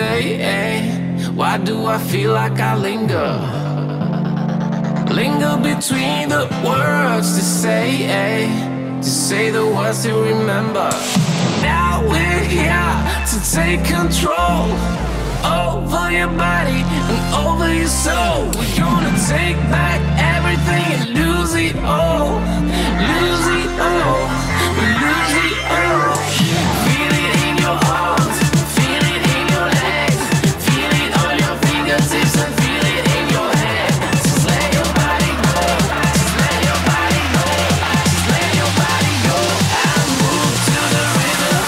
today. Why do I feel like I linger? Linger between the words to say the words to remember. Now we're here to take control over your body and over your soul. We're gonna take back everything and lose it all. Lose it all. Lose it all. Feel it in your arms, feel it in your legs, feel it on your fingertips and feel it in your head. Just let your body go, just let your body go, just let your body go and move to the rhythm.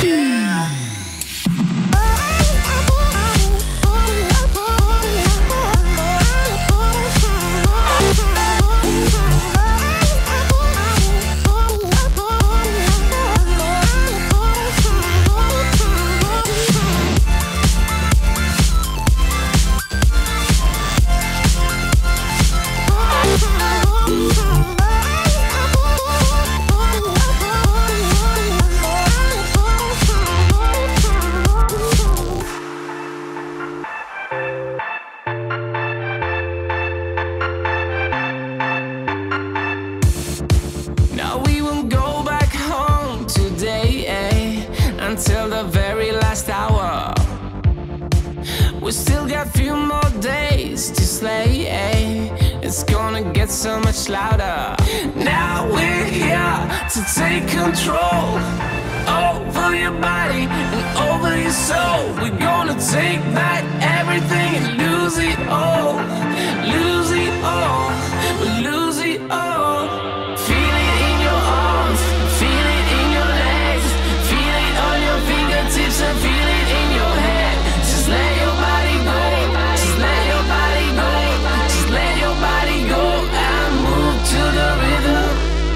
Now we won't go back home today, until the very last hour. We still got a few more days to slay, it's gonna get so much louder. Now we're here to take control over your body and over your soul. We're gonna take back everything and lose it all. Lose it all. Lose it all. Feel it in your arms, feel it in your legs, feel it on your fingertips and feel it in your head. Just let your body go, just let your body go, just let your body go and move to the rhythm.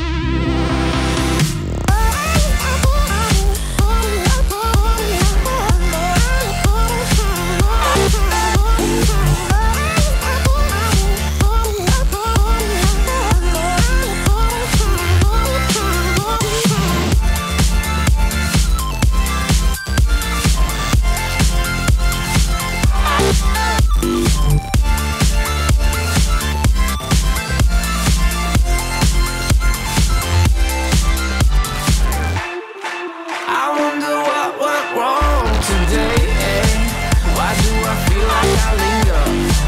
I wonder what went wrong today, Why do I feel like I linger?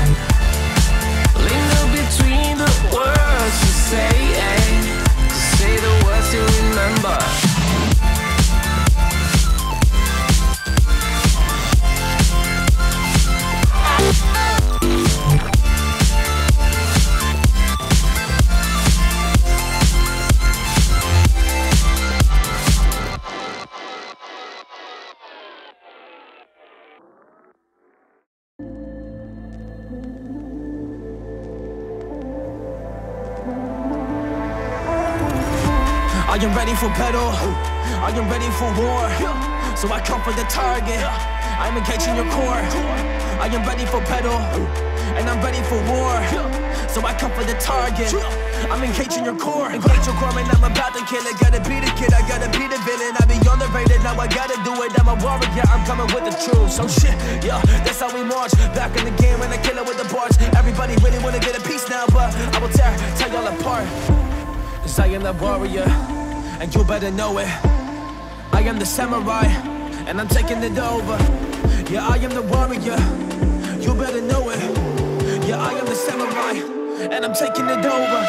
Linger between the words to say the words to remember. I am ready for battle, I am ready for war. So I come for the target, I'm engaging your core. I am ready for battle, and I'm ready for war. So I come for the target, I'm engaging your core. Engage your core and I'm about to kill it. Gotta be the kid, I gotta be the villain. I be on the rated, now I gotta do it. I'm a warrior, I'm coming with the truth. So shit, yeah, that's how we march. Back in the game when I kill it with the bars. Everybody really wanna get a piece now, but I will tear y'all apart. Cause I am the warrior, and you better know it. I am the samurai, and I'm taking it over. Yeah, I am the warrior, you better know it. Yeah, I am the samurai, and I'm taking it over.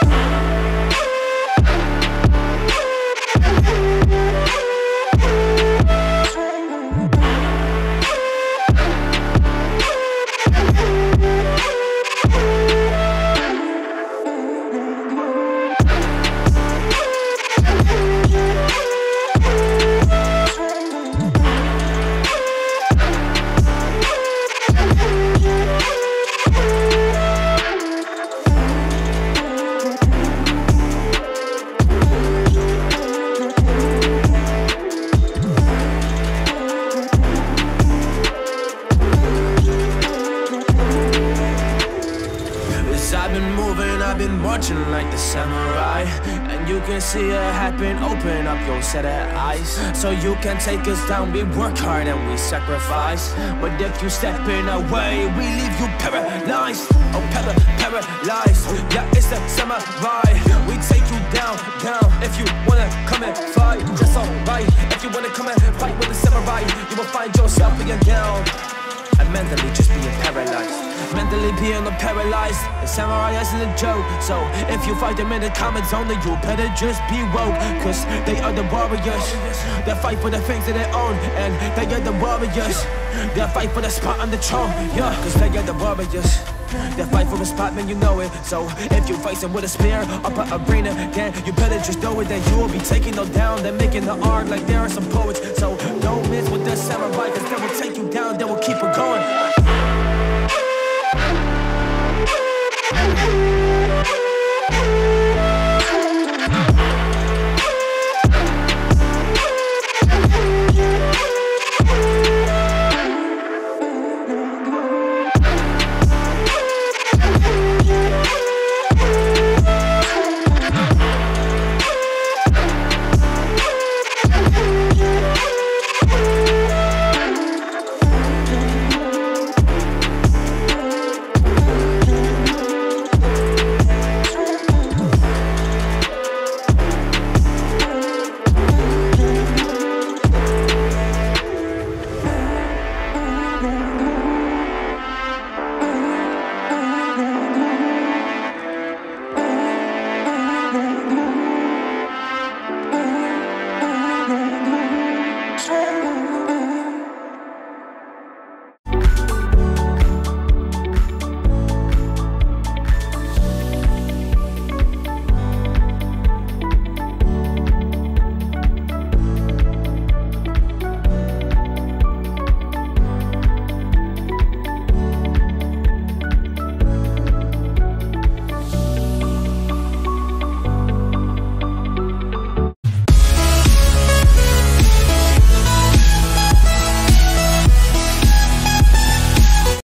I've been marching like the samurai, and you can see it happen. Open up your set of eyes, so you can take us down. We work hard and we sacrifice, but if you step in our way, we leave you paralyzed. Oh, paralyzed. Yeah, it's the samurai. We take you down. If you wanna come and fight, that's alright. If you wanna come and fight with the samurai, you will find yourself being down and mentally just being paralyzed. Mentally being paralyzed. The samurai isn't a joke, so if you fight them in the comment zone, then you better just be woke, cause they are the warriors. They fight for the things that they own, and they are the warriors. They fight for the spot on the throne, yeah, cause they are the warriors. They fight for a spot, man, you know it. So if you face them with a spear up an arena, then you better just know it, that you will be taking them down. They're making the art like there are some poets, so don't miss with the samurai, cause they will take you down, they will keep it